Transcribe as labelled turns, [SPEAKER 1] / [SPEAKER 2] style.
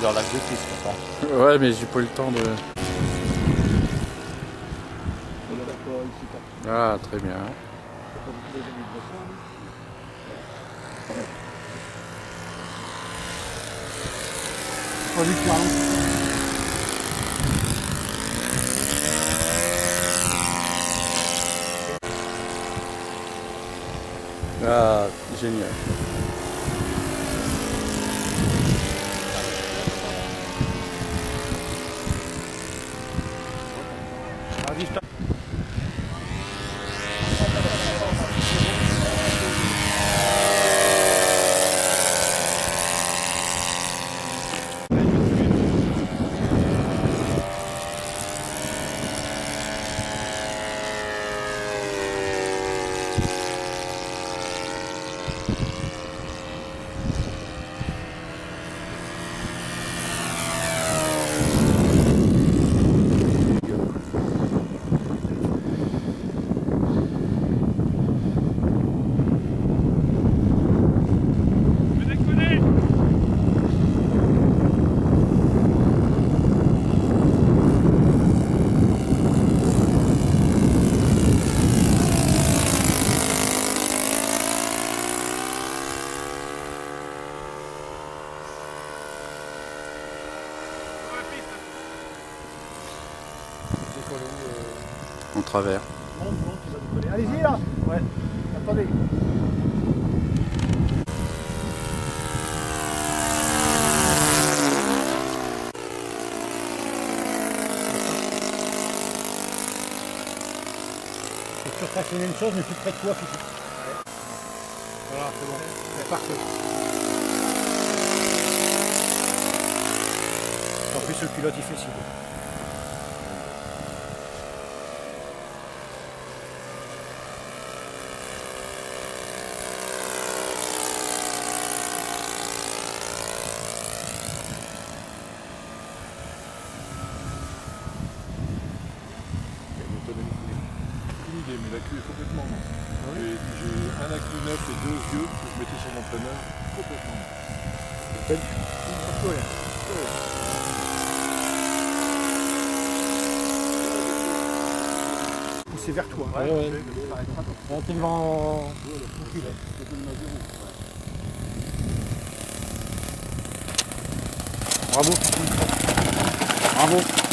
[SPEAKER 1] leur lac de piste, je pense.
[SPEAKER 2] Ouais, mais j'ai pas eu le temps de... Ah, très bien. Ah, génial. En travers.
[SPEAKER 3] Allez-y là. Ouais. Attendez. C'est sûr que c'est la même chose, mais plus près de toi. Voilà, c'est bon. C'est parfait. En plus, le pilote il fait si.
[SPEAKER 4] Mais la queue est complètement morte. J'ai un accu neuf et 2 vieux que je mettais sur mon planeur complètement mort.
[SPEAKER 3] Pousser vers toi.
[SPEAKER 2] Ouais, ouais.
[SPEAKER 3] T'es le vent.
[SPEAKER 2] Bravo. Bravo.